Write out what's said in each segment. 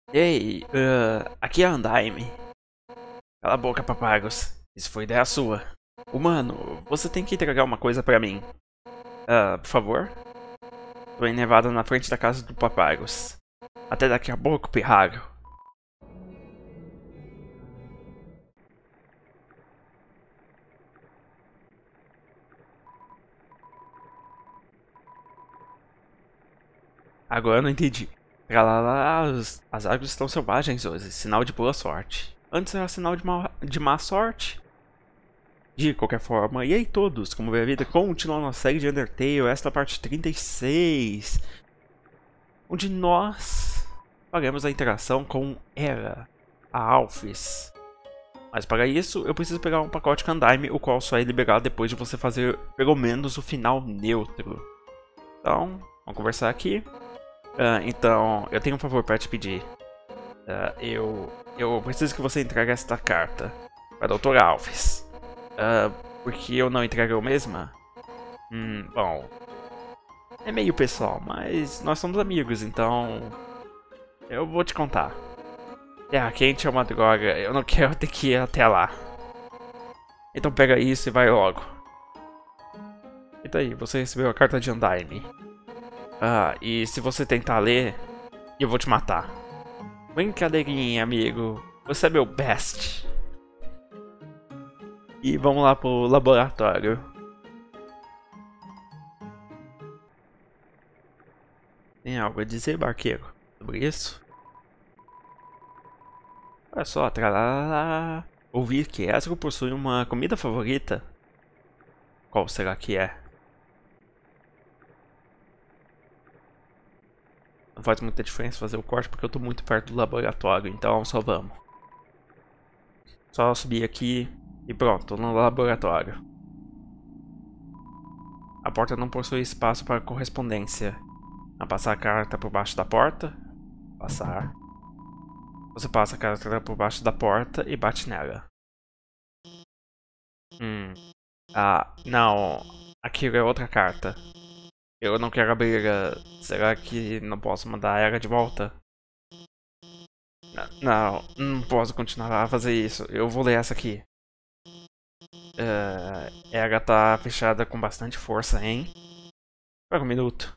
Ei, aqui é a Andaime. Cala a boca, papagos. Isso foi ideia sua. Humano, você tem que entregar uma coisa pra mim. Por favor? Tô em Nevada na frente da casa do papagos. Até daqui a pouco, pirralho. Agora eu não entendi. Pra lá, as árvores estão selvagens hoje. Sinal de boa sorte. Antes era sinal de má sorte. De qualquer forma, e aí todos, como vê a vida, continua nossa série de Undertale, esta parte 36, onde nós faremos a interação com Era, a Alphys. Mas para isso, eu preciso pegar um pacote Candaime, o qual só é liberado depois de você fazer pelo menos o final neutro. Então, vamos conversar aqui. Então, eu tenho um favor para te pedir. Eu preciso que você entregue esta carta para a Doutora Alphys. Porque eu não entrego eu mesma? Bom, é meio pessoal, mas nós somos amigos, então eu vou te contar. Terra quente é uma droga, eu não quero ter que ir até lá. Então pega isso e vai logo. E daí, você recebeu a carta de Undyne. E se você tentar ler, eu vou te matar. Brincadeirinha, amigo. Você é meu best. E vamos lá pro laboratório. Tem algo a dizer, barqueiro, sobre isso? Olha só, tralala. Ouvi que Ezra possui uma comida favorita. Qual será que é? Não faz muita diferença fazer o corte porque eu tô muito perto do laboratório, então só vamos. Só subir aqui e pronto, tô no laboratório. A porta não possui espaço para correspondência. A passar a carta por baixo da porta. Passar. Você passa a carta por baixo da porta e bate nela. Não. Aquilo é outra carta. Eu não quero abrir. Será que não posso mandar ela de volta? Não posso continuar a fazer isso. Eu vou ler essa aqui. Ela tá fechada com bastante força, hein? Espera um minuto.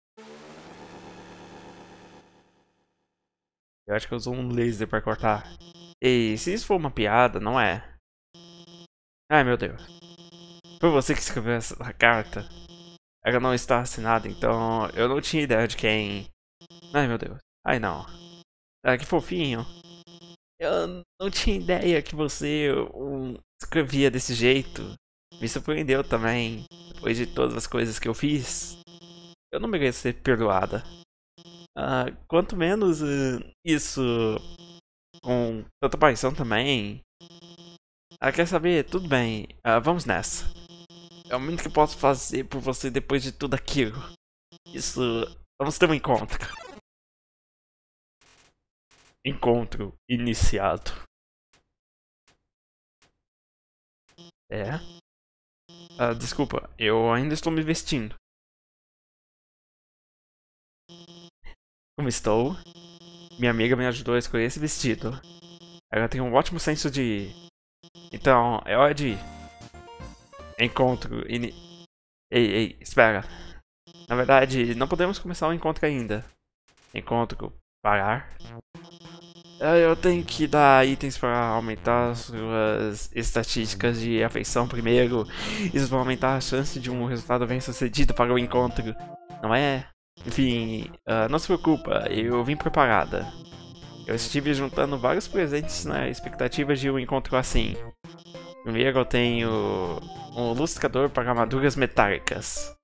Eu acho que eu uso um laser pra cortar. Ei, se isso for uma piada, não é? Ai, meu Deus. Foi você que escreveu essa carta? Ela não está assinada, então eu não tinha ideia de quem... Ai, meu Deus. Ai, não. Que fofinho. Eu não tinha ideia que você escrevia desse jeito. Me surpreendeu também. Depois de todas as coisas que eu fiz, eu não mereço ser perdoada. Quanto menos isso com tanta paixão também. Quer saber? Tudo bem. Vamos nessa. É o mínimo que posso fazer por você depois de tudo aquilo. Isso. Vamos ter um encontro. Encontro iniciado. É? Desculpa, eu ainda estou me vestindo. Como estou? Minha amiga me ajudou a escolher esse vestido. Ela tem um ótimo senso de... Então, é hora de... Encontro... Ei, espera. Na verdade, não podemos começar o encontro ainda. Encontro... Parar. Eu tenho que dar itens para aumentar suas estatísticas de afeição primeiro. Isso vai aumentar a chance de um resultado bem sucedido para o encontro. Não é? Enfim, não se preocupa, eu vim preparada. Eu estive juntando vários presentes na expectativa de um encontro assim. Primeiro eu tenho um lustrador para armaduras metálicas.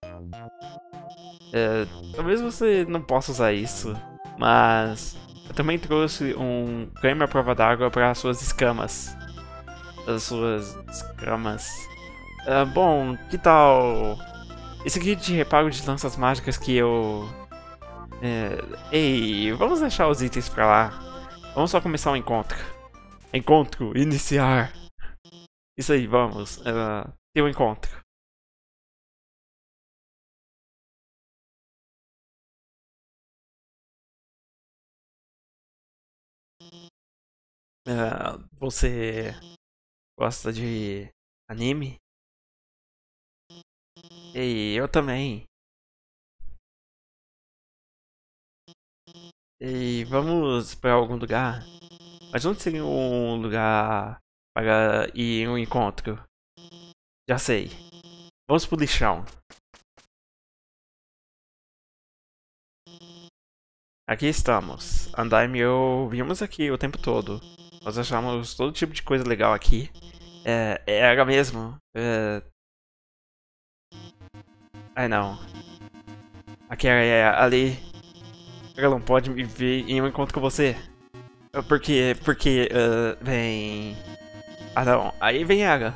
Talvez você não possa usar isso, mas eu também trouxe um creme à prova d'água para as suas escamas. As suas escamas. Bom, que tal esse kit de reparo de lanças mágicas que eu... Ei, vamos deixar os itens pra lá. Vamos só começar o encontro. Encontro, iniciar. Isso aí, vamos. Ter um encontro. Você gosta de anime? E eu também. E vamos pra algum lugar? Mas onde seria um lugar para ir em um encontro? Já sei. Vamos pro lixão. Aqui estamos. Andaime e eu vimos aqui o tempo todo. Nós achamos todo tipo de coisa legal aqui. Era mesmo. Ai não. Aqui ali. Ela não pode me ver em um encontro com você. Vem. Ah não, aí vem ela.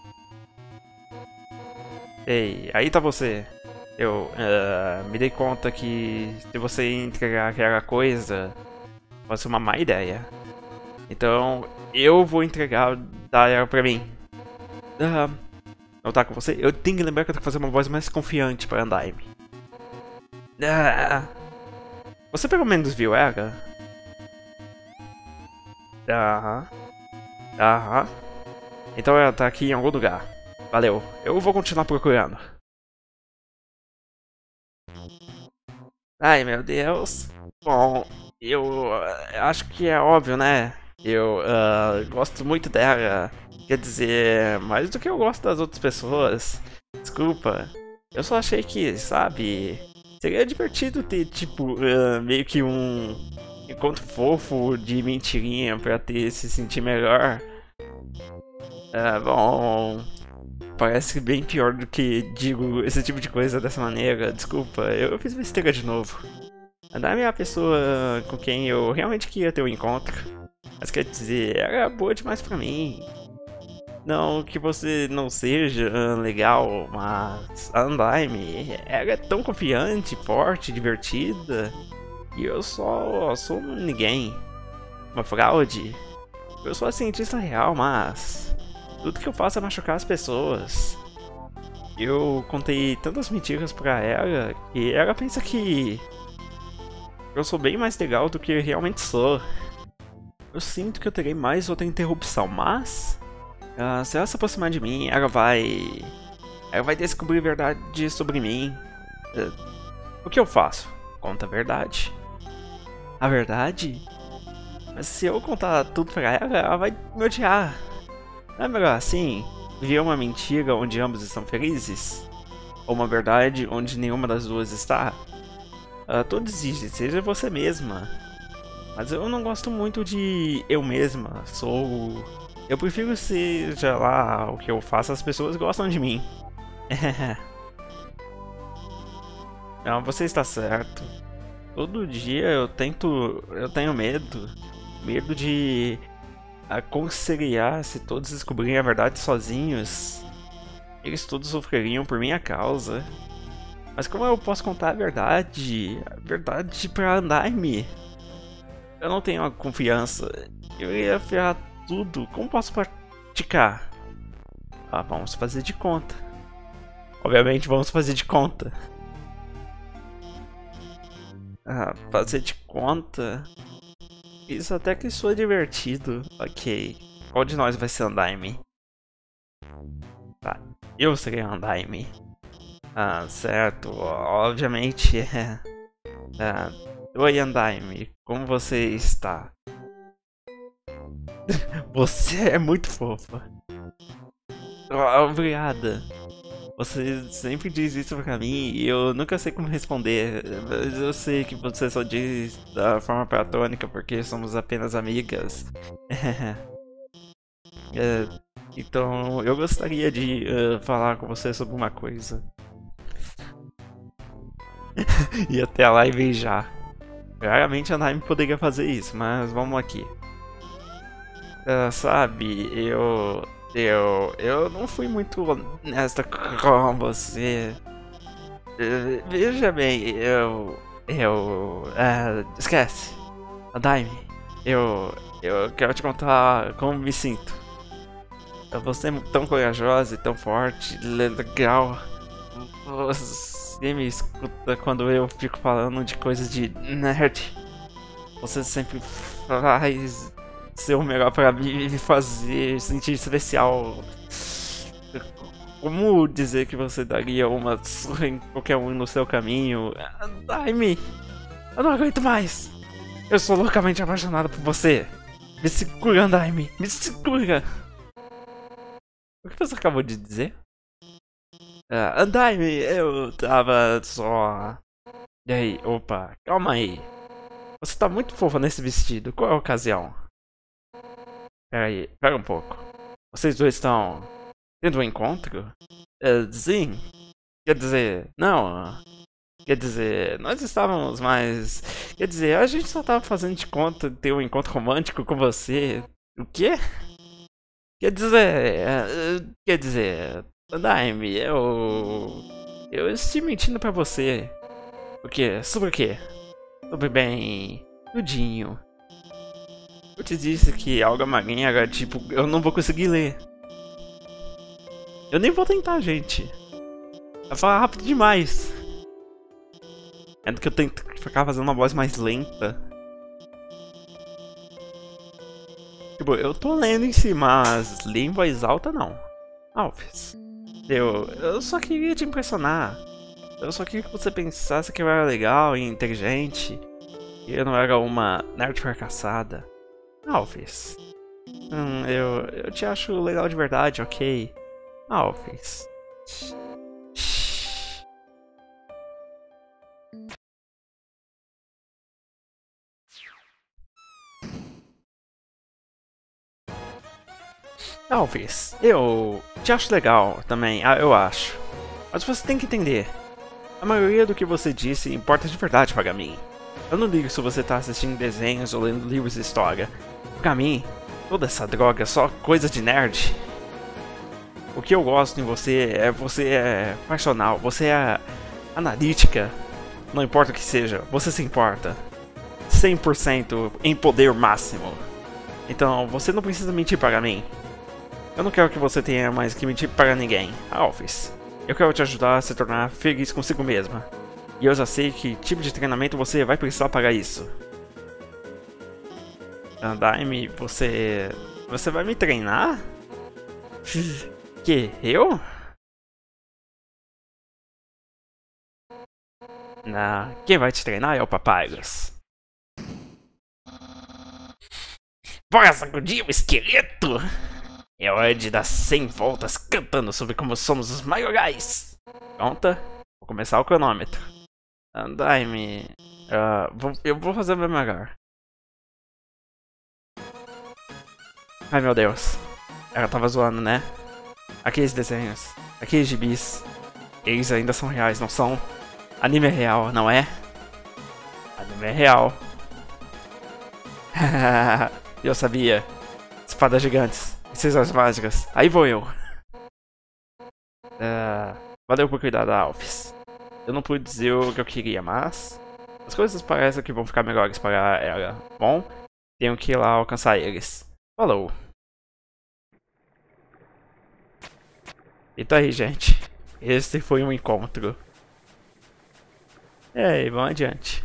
Ei, aí tá você. Eu me dei conta que se você entregar aquela coisa, pode ser uma má ideia. Então eu vou entregar, dar ela pra mim. Não tá com você? Eu tenho que lembrar que eu tenho que fazer uma voz mais confiante pra Andaime. Você pelo menos viu ela? Aham. Aham. Então ela tá aqui em algum lugar. Valeu. Eu vou continuar procurando. Ai, meu Deus. Bom, eu acho que é óbvio, né? Eu gosto muito dela. Quer dizer, mais do que eu gosto das outras pessoas. Desculpa. Eu só achei que, sabe, seria divertido ter, tipo, meio que um encontro fofo de mentirinha pra ter se sentir melhor. Bom, parece bem pior do que digo esse tipo de coisa dessa maneira. Desculpa, eu fiz besteira de novo. A Nami é a pessoa com quem eu realmente queria ter um encontro. Mas quer dizer, ela é boa demais pra mim. Não que você não seja legal, mas a Andaime, ela é tão confiante, forte, divertida. E eu só sou um ninguém. Uma fraude. Eu sou a cientista real, mas tudo que eu faço é machucar as pessoas. Eu contei tantas mentiras pra ela que ela pensa que eu sou bem mais legal do que eu realmente sou. Eu sinto que eu terei mais outra interrupção, mas se ela se aproximar de mim, ela vai descobrir a verdade sobre mim. O que eu faço? Conta a verdade. A verdade? Mas se eu contar tudo pra ela, ela vai me odiar. Não é melhor assim? Viver uma mentira onde ambos estão felizes? Ou uma verdade onde nenhuma das duas está? Tudo exige, seja você mesma. Mas eu não gosto muito de eu mesma. Eu prefiro seja lá o que eu faço, as pessoas gostam de mim. Não, você está certo. Todo dia eu tenho medo. Medo de aconselhar se todos descobrirem a verdade sozinhos. Eles todos sofreriam por minha causa. Mas como eu posso contar a verdade? A verdade pra Andaime? Eu não tenho a confiança. Eu ia ferrar tudo. Como posso praticar? Vamos fazer de conta. Obviamente vamos fazer de conta. Fazer de conta? Isso até que soa divertido. Ok. Qual de nós vai ser Andaime? Tá. Eu serei Andaime. Certo. Obviamente é. Oi, Andaime. Como você está? Você é muito fofa. Obrigada. Você sempre diz isso pra mim e eu nunca sei como responder. Mas eu sei que você só diz da forma platônica porque somos apenas amigas. Então eu gostaria de falar com você sobre uma coisa. E até lá e beijar. Claramente a Naime poderia fazer isso, mas vamos aqui. Sabe, eu não fui muito honesta com você. Veja bem, esquece. Daime, eu quero te contar como me sinto. Você é tão corajosa e tão forte, legal. Você me escuta quando eu fico falando de coisas de nerd. Você sempre faz ser o melhor pra me fazer sentir especial. Como dizer que você daria uma surra em qualquer um no seu caminho? Daime, eu não aguento mais. Eu sou loucamente apaixonado por você. Me segura, Daime, me segura. O que você acabou de dizer? Daime, eu tava só... E aí, opa, calma aí. Você tá muito fofa nesse vestido, qual é a ocasião? Pera um pouco. Vocês dois estão tendo um encontro? Sim. Quer dizer, não. Quer dizer, nós estávamos mais... Quer dizer, a gente só tava fazendo de conta de ter um encontro romântico com você. O quê? Quer dizer... Daime, eu estive mentindo pra você. O quê? Sobre o quê? Sobre bem... Tudinho. Eu te disse que alga marinha era tipo... Eu não vou conseguir ler. Eu nem vou tentar, gente. Vai falar rápido demais. É do que eu tento ficar fazendo uma voz mais lenta. Tipo, eu tô lendo em si, mas ler em voz alta não. Alves. Eu só queria te impressionar. Eu só queria que você pensasse que eu era legal e inteligente. E eu não era uma nerd fracassada. Alves. Eu te acho legal de verdade, ok? Alves. Alves, eu te acho legal também, eu acho. Mas você tem que entender. A maioria do que você disse importa de verdade para mim. Eu não ligo se você tá assistindo desenhos ou lendo livros de história. Pra mim, toda essa droga é só coisa de nerd. O que eu gosto em você é passional, você é analítica. Não importa o que seja, você se importa. 100% em poder máximo. Então, você não precisa mentir para mim. Eu não quero que você tenha mais que mentir para ninguém, Alves. Eu quero te ajudar a se tornar feliz consigo mesma. E eu já sei que tipo de treinamento você vai precisar para isso. Daime, você vai me treinar? Que? Eu? Não, quem vai te treinar é o Papyrus. Bora sacudir o esqueleto! É hora de dar 100 voltas cantando sobre como somos os maiorais. Pronta? Vou começar o cronômetro. Daime... eu vou fazer o meu melhor. Ai meu Deus. Ela tava zoando, né? Aqueles desenhos, aqueles gibis, eles ainda são reais, não são? Anime é real, não é? Anime é real. Eu sabia. Espadas gigantes, princesas mágicas, aí vou eu. Valeu por cuidar da Alphys. Eu não pude dizer o que eu queria, mas... as coisas parecem que vão ficar melhores para ela. Bom, tenho que ir lá alcançar eles. Falou. E tá aí, gente. Esse foi um encontro. E aí, vamos adiante.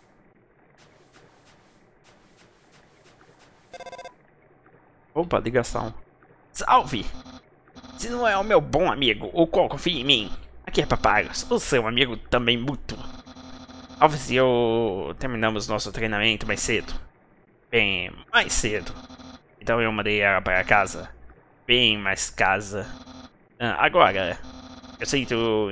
Opa, ligação. Salve! Se não é o meu bom amigo, o qual confia em mim. Aqui é Papyrus, o seu amigo também mútuo. Alves e eu terminamos nosso treinamento mais cedo. Bem, mais cedo. Então eu mandei ela para casa. Bem mais casa. Agora, eu sinto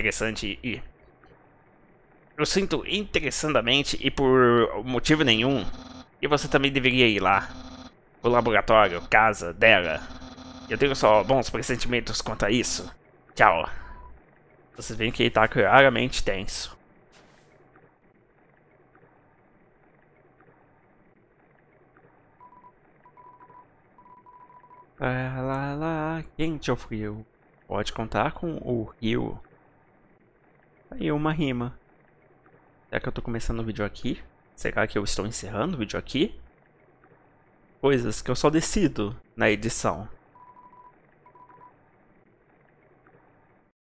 interessantemente e por motivo nenhum. E você também deveria ir lá. O laboratório, casa dela. Eu tenho só bons pressentimentos quanto a isso. Tchau. Vocês veem que ele tá claramente tenso. Quente ou frio? Pode contar com o rio. Aí uma rima. Será que eu tô começando o vídeo aqui? Será que eu estou encerrando o vídeo aqui? Coisas que eu só decido na edição.